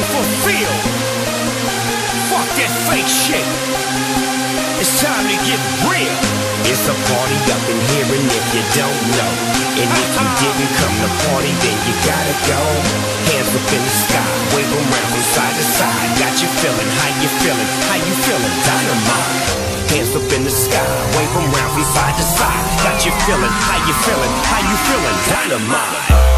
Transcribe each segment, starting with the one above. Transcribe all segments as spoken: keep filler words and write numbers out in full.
fulfilled. Fuck that fake shit. It's time to get real. It's a party up in here, and if you don't know, and if you didn't come to party, then you gotta go. Hands up in the sky, wave them round from side to side. Got you feeling, how you feeling, how you feeling, dynamite. Hands up in the sky, wave them round from side to side. Got you feeling, how you feeling, how you feeling, dynamite.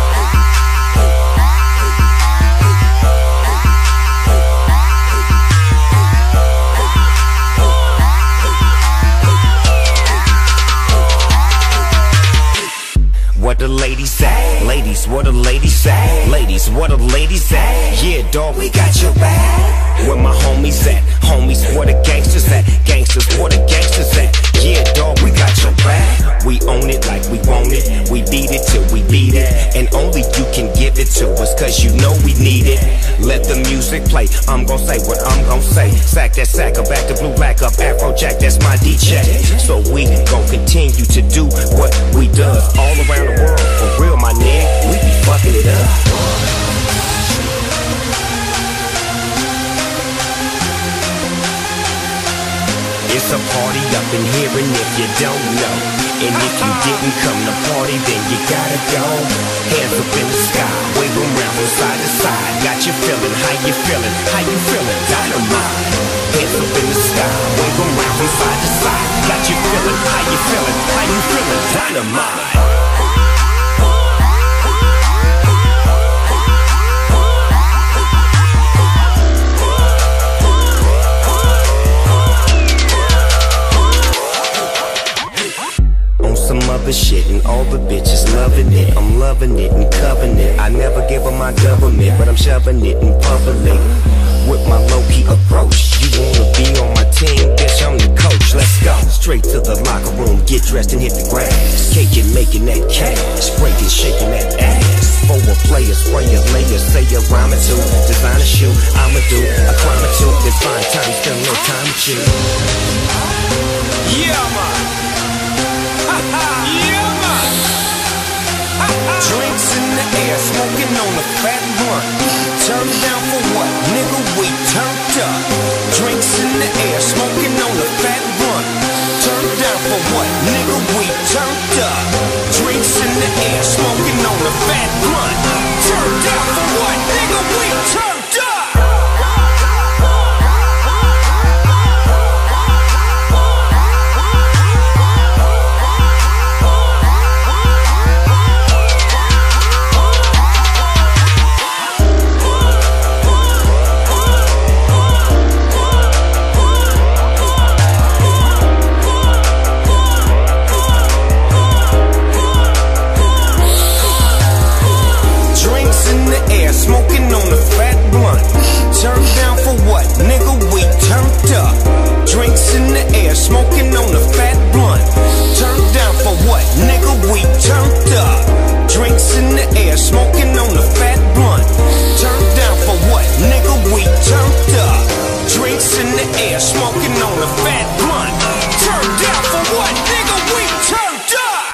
What the ladies say? Ladies, what the ladies say? Ladies, what the ladies say? Yeah, dog, we got your back. Where my homies at? Homies, where the gangsters at? Gangsters, where the gangsters at? Yeah, dog, we got your back. We own it like we want it. We beat it till we beat it. And only you can give it to us, cause you know we need it. Let the music play, I'm gon' say what I'm gon' say. Sack that sacker, back to blue, black up, Afrojack, that's my D J. So we gon' continue to do what we does all around the world. For real, my nigga, we be fucking it up. It's a party up in here, and if you don't know, and if you didn't come to party, then you gotta go. Hands up in the sky, wave them round from side to side. Got you feeling, how you feeling, how you feeling, dynamite. Hands up in the sky, wave them round from side to side. Got you feeling, how you feeling, how you feeling, dynamite. Some other shit and all the bitches loving it. I'm loving it and covering it. I never give up my government, but I'm shoving it in public with my low-key approach. You wanna be on my team, bitch, I'm the coach. Let's go straight to the locker room, get dressed and hit the grass. Cake it, making that cash, breaking, shaking that ass. For a player, sprayer, layer, say a rhyme or two. Design a shoe, I'ma do a climb or two. Then find time, spend a little time with you. Yeah, man. Yeah, man. Drinks in the air, smoking on a fat blunt. Turned down for what? Nigga, we turned up. Drinks in the air, smoking on a fat blunt. Turned down for what? Nigga, we turned up. Drinks in the air, smoking on a fat blunt. Turned down for what? Nigga, we turned up. Smoking on a fat blunt. Turned down for what? Nigga, we turned up. Drinks in the air, smoking on a fat blunt. Turned down for what? Nigga, we turned up. Drinks in the air, smoking on a fat blunt. Turned down for what? Nigga, we turned up. Drinks in the air, smoking on a fat blunt. Turned down for what? Nigga, we turned up.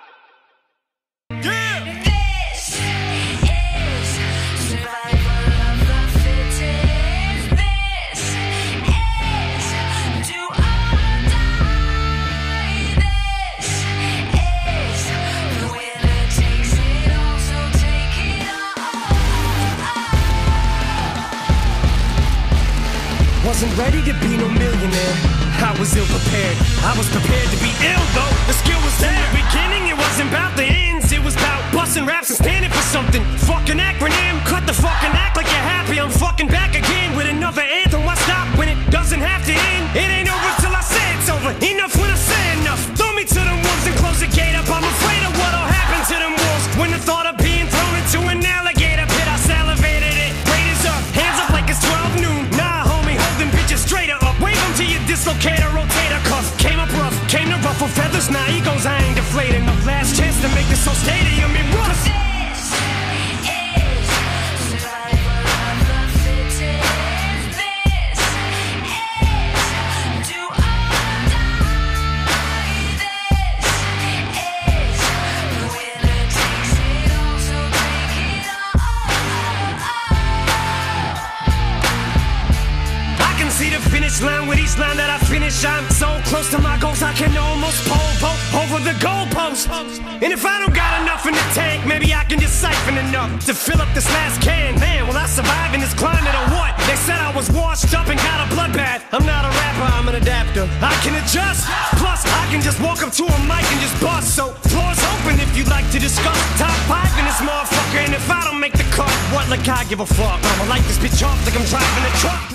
Wasn't ready to be no millionaire. I was ill prepared. I was prepared to be ill though. The skill was there. In the beginning, it wasn't about the ends. It was about busting raps and standing for something. Fucking acronym. Cut the fucking act like you're happy. I'm fucking back again with another anthem. Why stop when it doesn't have to end? It ain't over till I say it's over. Enough when I say enough. Throw me to the wolves and close the gate up. I'm afraid of what'll happen to them wolves when the thought of being thrown into an alligator pit. I salivated it. Raiders up. Hands up like it's twelve noon. Nah, homie, holding bitches straighter up. Wave them to your dislocator, rotator cuff. Came up rough, came to ruffle feathers. Now egos, I ain't deflating. The last chance to make this whole stadium in rust. can see the finish line with each line that I finish. I'm so close to my goals I can almost pole vault over the goalpost. And if I don't got enough in the tank, maybe I can just siphon enough to fill up this last can. Man, will I survive in this climate or what? They said I was washed up and got a bloodbath. I'm not a rapper, I'm an adapter. I can adjust, plus I can just walk up to a mic and just bust. So floor's open if you'd like to discuss. Top five in this motherfucker, and if I don't make the cut, what? Like I give a fuck. I'ma light this bitch off like I'm driving a truck.